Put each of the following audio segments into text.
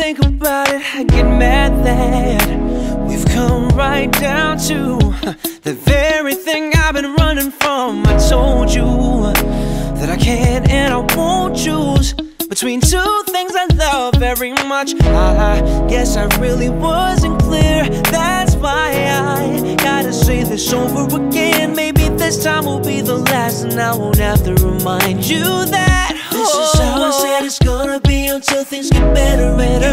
think about it, I get mad that we've come right down to the very thing I've been running from. I told you that I can't and I won't choose between two things I love very much. I guess I really wasn't clear. That's why I gotta say this over again. Maybe this time will be the last, and I won't have to remind you that this is how I said it's gonna be until things get better.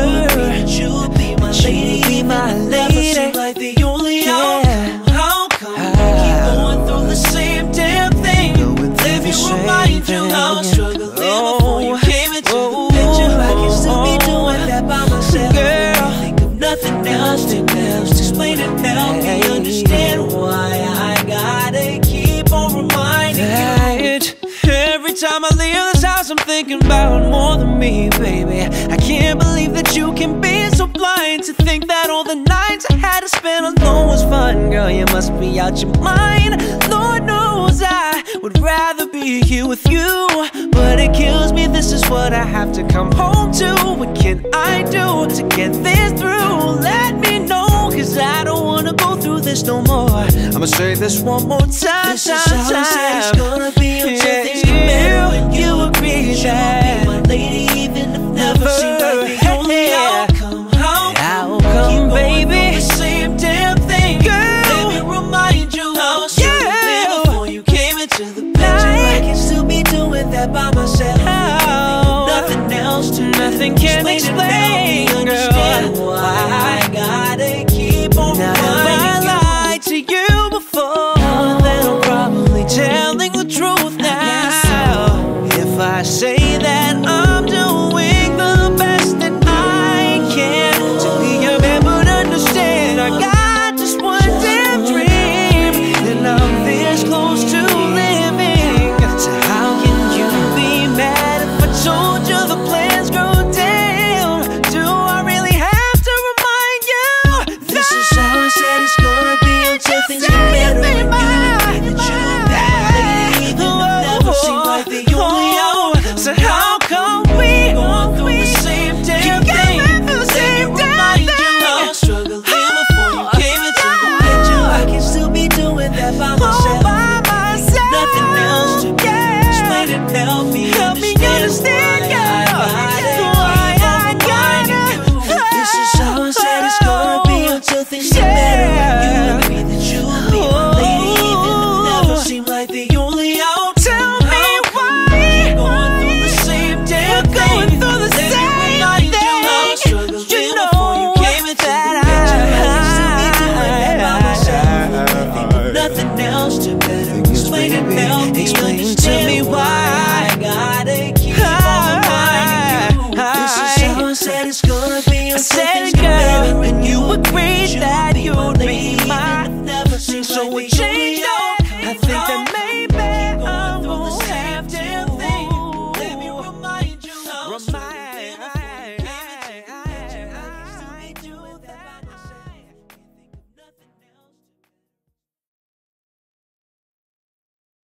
You'll be my lady, never seem like the only outcome. How come we keep going through the same damn thing? Let me remind you how I struggled before you came into the picture. I can still be doing that by myself. Girl, think of nothing else to explain it, help me understand why I gotta keep on reminding you. Every time I leave this house, I'm thinking about more than me, baby. I can't believe that you can be so blind to think that all the nights I had to spend alone was fun. Girl, you must be out your mind. Lord knows I would rather be here with you, but it kills me, this is what I have to come home to. What can I do to get this through? Let me know, cause I don't wanna go through this no more. I'ma say this one more time. This is how I said it's gonna be until things get better. When you agree that you'll be my lady, even if never seemed like the only outcome. How come, baby? The same damn thing. Girl, let me remind you how I struggled before you came into the picture. I can still be doing that by myself. Nothing else to nothing can explain. Understand why I gotta keep on reminding you. I lied to you before, then I'm probably telling the truth now. If I say that I'm doing the best that I can to be a man, but understand I got just one damn dream, and I'm this close to living. So how can you be mad if I told you the plans go down? Do I really have to remind you? This is how I said it's gonna be until things get better. When you agree that you'll be my lady, even if never seemed like the only outcome. So how come we going through the same damn thing? Let me remind you how I struggled before you came into the picture. I can still be doing that by myself. Nothing else to explain it, help me understand why I gotta. This is how I said it's gonna be until things get better. When you agree that you'll be my lady, even if never seemed like the only outcome. Tell me why keep going through the same damn thing. Let me remind you how I struggled before you came into the picture. I can still be doing that by myself. Think of nothing else to better explain it, help me understand me why I gotta keep on reminding you. This is how I said it's gonna be until things get better. And you agreed that you'd be mine, so it changed.